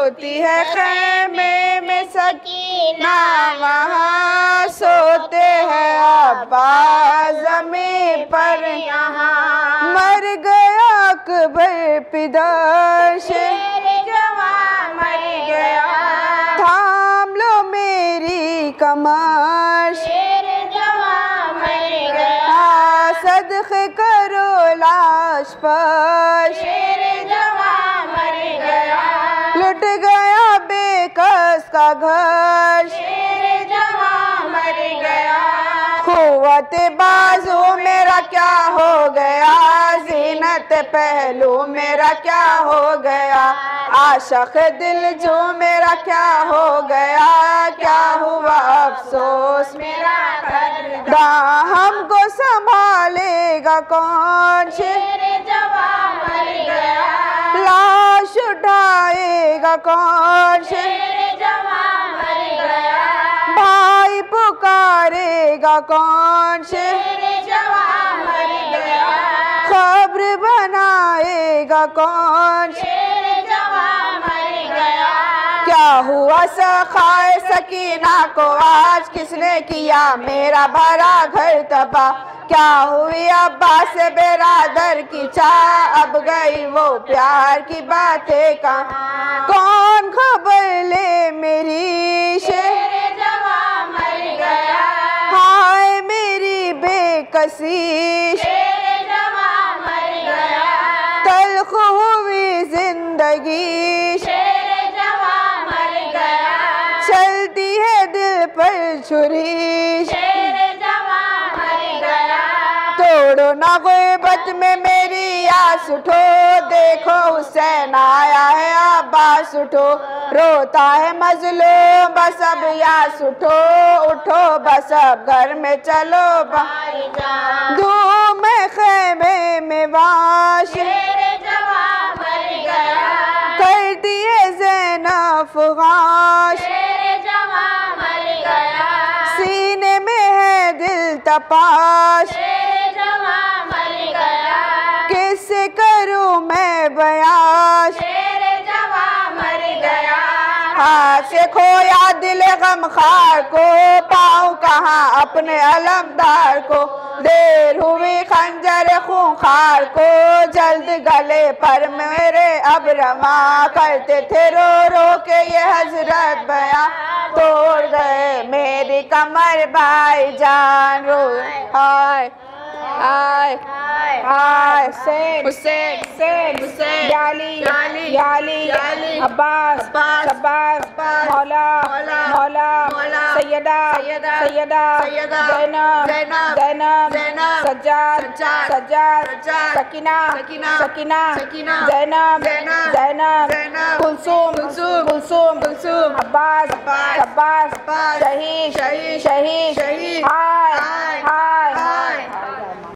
सोती है खैमे में सकीना, वहाँ सोते हैं अब्बास ज़मीन पर यहाँ। मर गया अकबर पिता शेर जवां मर गया, थाम लो मेरी कमर शेर जवां मर गया। सदक़े करो लाश पर शेर जवां मर गया, लुट गया बेकस का घर शेर जवां मर गया। क़ुव्वत बाजू मेरा क्या हो गया, ज़ीनत पहलू मेरा क्या हो गया, आशिक़ दिल जो मेरा क्या हो गया, क्या हुआ अफ़सोस मेरा करदा। हमको संभालेगा कौन शेर जवां मर गया, लाश उठाएगा कौन शेर जवां मर गया, भाई पुकारेगा कौन शेर जवां मर गया, खबर बनाएगा कौन शेर जवां मर गया। क्या हुआ सखाए सकीना को आज किसने किया मेरा भरा घर तबाह, क्या हुई अब्बास बेरादर की चाह, अब गई वो प्यार की बातें कहाँ, कौन खबर ले मेरी शेर जवां मर गया, हाय मेरी बेकसी शेर जवां मर गया, तल्ख हुई जिंदगी शेर जवां मर गया, चलती है दिल पर छुरी शेर जवां मर गया। तोड़ो ना ग़ुर्बत में मेरी आस उठो, देखो हुसैन आया है अब्बास उठो, रोता है मज़लूम बस अब यास उठो, उठो बस अब घर में चलो भाईजान, धूम ख़ैमे में वाश शेर जवां मर गया, कर दिए ज़ैनब फ़गाश शेर जवां मर गया, सीने में है दिल तपाश शेर जवां मर गया, किससे करूँ मैं बयां शेर जवां मर गया। हाथ से खोया दिल गमखार को, पाऊँ कहाँ अपने अलमदार को, देर हुई खंजर खूंखार को, जल्द गले पर मेरे अब रमा, करते थे रो रो के ये हजरत बयां, तोड़ गए मेरी कमर भाईजान रो। हाय हाय हाय हुसैन हुसैन हुसैन, याली याली अब्बास अब्बास, मौला मौला सैयदा ज़ैनब सज्जाद सकीना ज़ैनब कुलसूम अब्बास शहीद। हाय